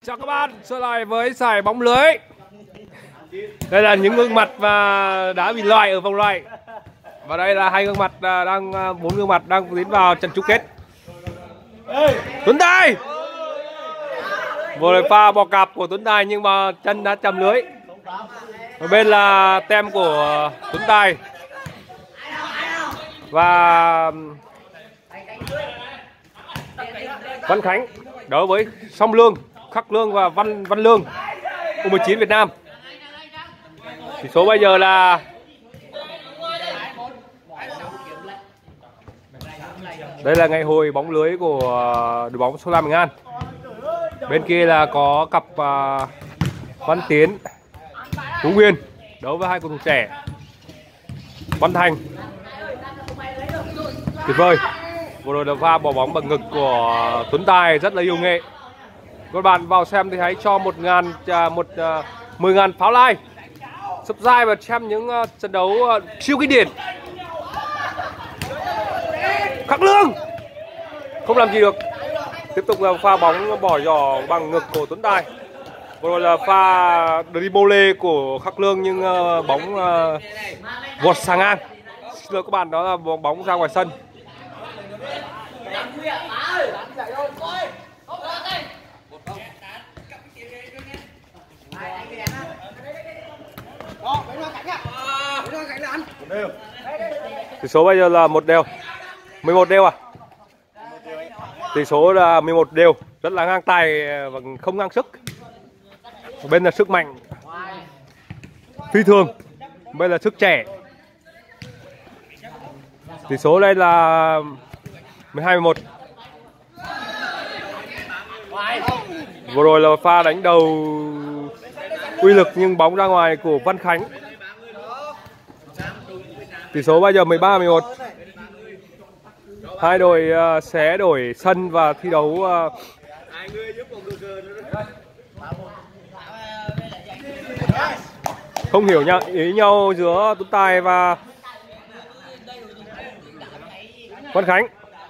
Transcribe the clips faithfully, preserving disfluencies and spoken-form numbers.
Chào các bạn, trở lại với giải bóng lưới. Đây là những gương mặt và đã bị loại ở vòng loại. Và đây là hai gương mặt đang bốn gương mặt đang tiến vào trận chung kết. Tuấn Tài. Vừa rồi pha bò cạp của Tuấn Tài nhưng mà chân đã chầm lưới. Ở bên là tem của Tuấn Tài. Và Văn Khánh đấu với Song Lương, Khắc Lương và Văn Văn Lương u mười chín Việt Nam. Tỷ số bây giờ là đây là ngày hội bóng lưới của đội bóng Sông Lam Bình An. Bên kia là có cặp uh, Văn Tiến, Phú Nguyên đấu với hai cầu thủ trẻ Văn Thành. Tuyệt vời. Vừa rồi là pha bỏ bóng bằng ngực của Tuấn Tài rất là yêu nghệ. Các bạn vào xem thì hãy cho một ngàn một uh, mười ngàn pháo like, subscribe và xem những uh, trận đấu uh, siêu kinh điển. Khắc Lương không làm gì được. Tiếp tục là pha bóng bỏ giỏ bằng ngực của Tuấn Tài. Vừa rồi là pha dribble của Khắc Lương nhưng uh, bóng uh, vọt sang ngang. Xin lỗi các bạn, đó là bóng ra ngoài sân. Tỷ số bây giờ là một đều, mười một đều à? Tỷ số là mười một đều, rất là ngang tài và không ngang sức. Bên là sức mạnh phi thường, bên là sức trẻ. Tỷ số đây là mười hai mười một. Vừa rồi là pha đánh đầu uy lực nhưng bóng ra ngoài của Văn Khánh. Tỷ số bây giờ mười ba mười một. Hai đội uh, sẽ đổi sân và thi đấu uh... không hiểu nhau ý nhau giữa Tuấn Tài và Văn Khánh.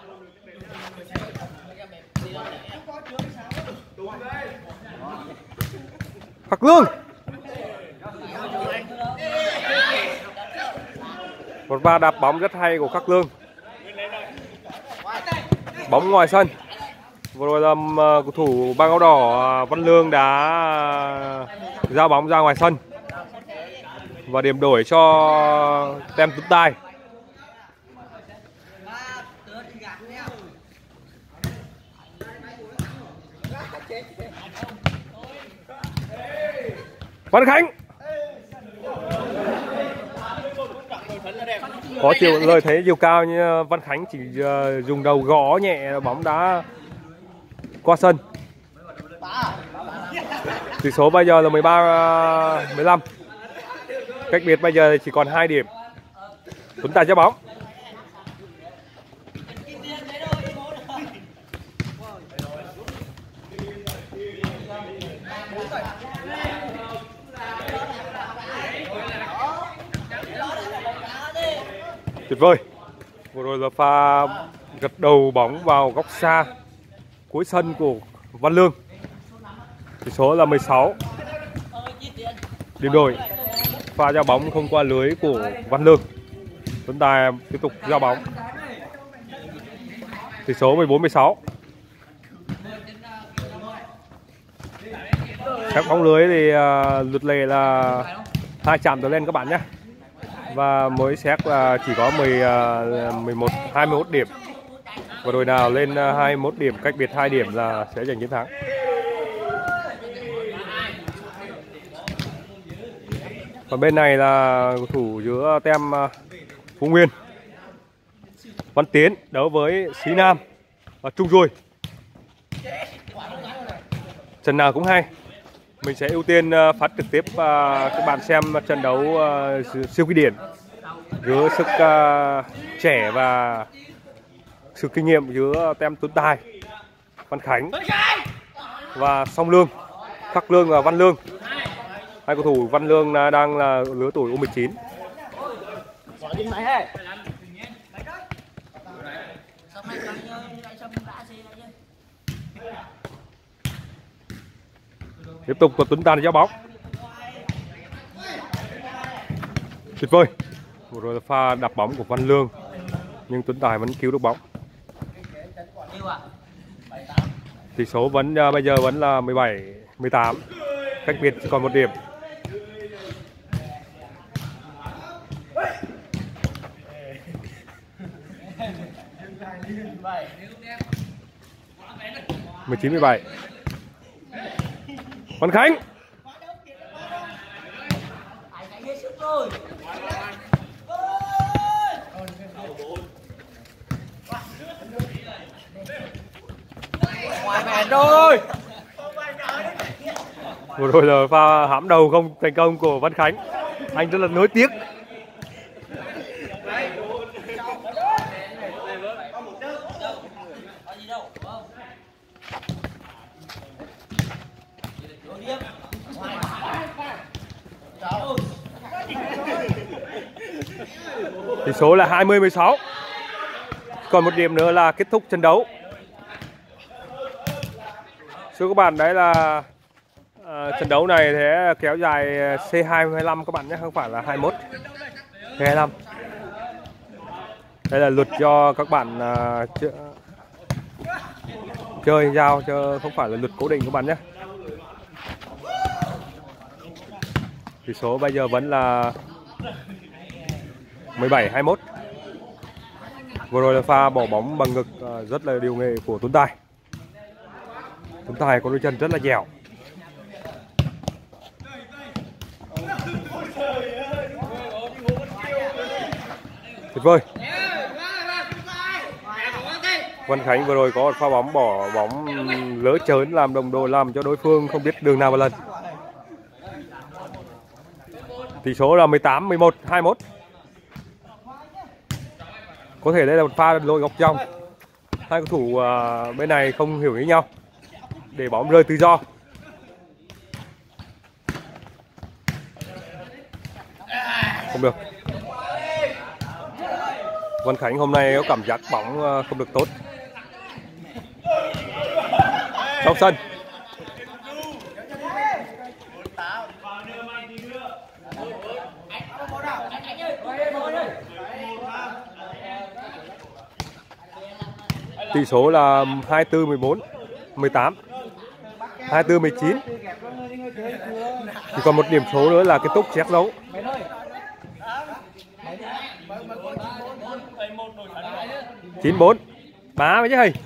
Khắc Lương. Một pha đạp bóng rất hay của Khắc Lương. Bóng ngoài sân. Vừa rồi là cầu thủ băng áo đỏ Văn Lương đã giao bóng ra ngoài sân và điểm đổi cho tem Tuấn Tài. Văn Khánh có chiều lợi thế chiều cao như Văn Khánh chỉ uh, dùng đầu gõ nhẹ bóng đá qua sân. Tỷ số bây giờ là mười ba mười lăm. Cách biệt bây giờ chỉ còn hai điểm. Tuấn Tài cho bóng. Tuyệt vời. Vừa rồi là pha gật đầu bóng vào góc xa cuối sân của Văn Lương. Tỷ số là mười sáu. Điểm đổi. Pha ra bóng không qua lưới của Văn Lương. Tuấn Tài tiếp tục ra bóng. Tỷ số mười bốn mười sáu. Các bóng lưới thì uh, luật lệ là hai chạm trở lên các bạn nhé. Và mới xét là chỉ có mười, mười một, hai mươi mốt điểm. Và đội nào lên hai mươi mốt điểm, cách biệt hai điểm là sẽ giành chiến thắng. Còn bên này là cầu thủ giữa tem Phú Nguyên, Văn Tiến đấu với Xí Nam và Trung Rồi. Trận nào cũng hay. Mình sẽ ưu tiên phát trực tiếp các bạn xem trận đấu siêu kinh điển giữa sức trẻ và sự kinh nghiệm giữa tem Tuấn Tài, Văn Khánh và Song Lương, Khắc Lương và Văn Lương. Hai cầu thủ Văn Lương đang là lứa tuổi u mười chín. Tiếp tục có Tuấn Tài giao bóng. Tuyệt vời. Vừa rồi là pha đập bóng của Văn Lương, nhưng Tuấn Tài vẫn cứu được bóng. Tỷ số vẫn uh, bây giờ vẫn là mười bảy mười tám, cách biệt chỉ còn một điểm. mười chín mười bảy. Văn Khánh. Rồi. Vừa rồi là pha hãm đầu không thành công của Văn Khánh. Anh rất là nối tiếc. Tỷ số là hai mươi mười sáu. Còn một điểm nữa là kết thúc trận đấu. Thưa các bạn, đấy là uh, trận đấu này sẽ kéo dài C hai mươi lăm các bạn nhé, không phải là hai mươi mốt, C hai mươi lăm. Đây là luật cho các bạn uh, ch chơi giao, chứ không phải là luật cố định các bạn nhé. Tỷ số bây giờ vẫn là mười bảy hai mươi mốt. Vừa rồi là pha bỏ bóng bằng ngực uh, rất là điều nghệ của Tuấn Tài. Tuấn Tài có đôi chân rất là dẻo. Tuyệt vời. Văn Khánh vừa rồi có một pha bóng bỏ bóng lỡ chớn làm đồng đội, làm cho đối phương không biết đường nào một lần. Tỷ số là mười tám mười một hai mươi mốt. Có thể đây là một pha lội góc trong. Hai cầu thủ uh, bên này không hiểu ý nhau, để bóng rơi tự do. Không được. Văn Khánh hôm nay có cảm giác bóng uh, không được tốt. Trong sân. Tỷ số là hai mươi tư mười bốn mười tám, hai mươi tư mười chín. Chỉ còn một điểm số nữa là kết thúc xét đấu. chín bốn. Bá với chứ hầy.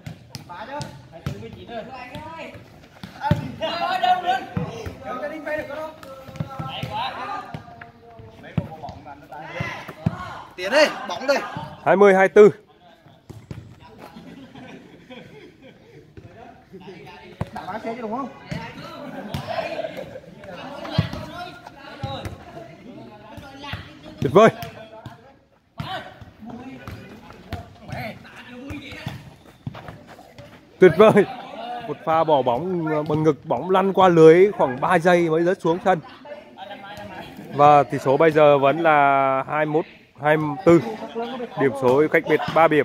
Tiến đi, bóng đây. hai mươi hai mươi tư. Đá xe chứ đúng không? Tuyệt vời. Tuyệt vời. Một pha bỏ bóng bằng ngực, bóng lăn qua lưới khoảng ba giây mới rớt xuống sân. Và tỷ số bây giờ vẫn là hai mươi mốt hai mươi tư. Điểm số cách biệt ba điểm.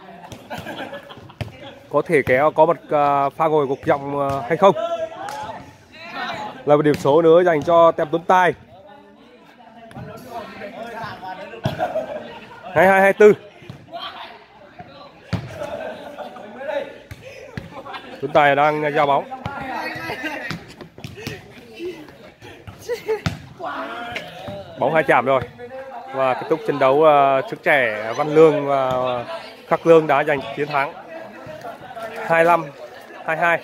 Có thể kéo có một uh, pha ngồi gục dòng uh, hay không. Là một điểm số nữa dành cho Tem Tuấn Tài. hai hai hai tư. Tuấn Tài đang giao bóng. Bóng hai chạm rồi. Và kết thúc trận đấu, uh, sức trẻ Văn Lương và Khắc Lương đã giành chiến thắng hai mươi lăm hai mươi hai.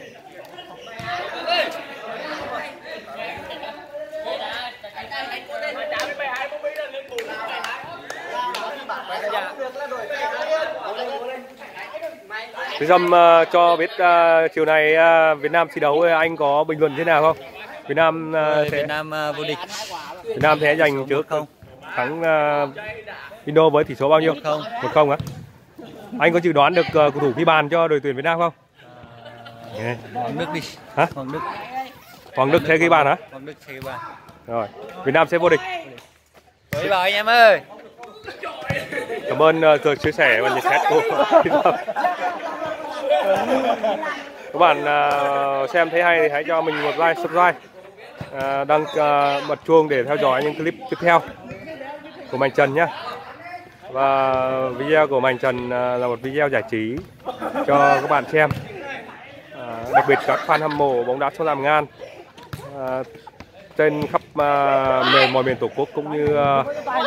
Quý Dâm uh, cho biết uh, chiều nay uh, Việt Nam thi đấu, anh có bình luận thế nào không? Việt Nam uh, sẽ... Việt Nam uh, vô địch. Việt Nam sẽ giành trước không? Thắng uh, Indo với tỷ số bao nhiêu? một không. một không á? Anh có dự đoán được uh, cầu thủ ghi bàn cho đội tuyển Việt Nam không? Uh, Hoàng Đức đi. Hả? Hoàng Đức. Hoàng Đức sẽ ghi bàn hả? Hoàng Đức sẽ ghi bàn. Rồi, Việt Nam sẽ vô địch. Đi vào anh em ơi. Cảm ơn uh, sự chia sẻ và nhận xét của Các bạn uh, xem thấy hay thì hãy cho mình một like, subscribe, uh, đăng uh, bật chuông để theo dõi những clip tiếp theo của Mạnh Trần nhé. Và video của Mạnh Trần uh, là một video giải trí cho các bạn xem, uh, đặc biệt các fan hâm mộ bóng đá sông Lam Ngan uh, trên khắp uh, mọi miền Tổ quốc cũng như uh,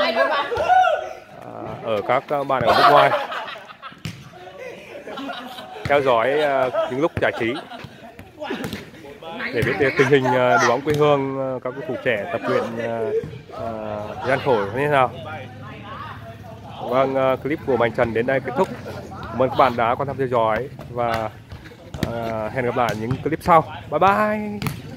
uh, ở các bạn ở nước ngoài theo dõi uh, những lúc giải trí để biết tình hình uh, đội bóng quê hương, uh, các cầu thủ trẻ tập luyện uh, uh, gian khổ như thế nào. Vâng, uh, clip của Mạnh Trần đến đây kết thúc. Cảm ơn các bạn đã quan tâm theo dõi và uh, hẹn gặp lại những clip sau. Bye bye.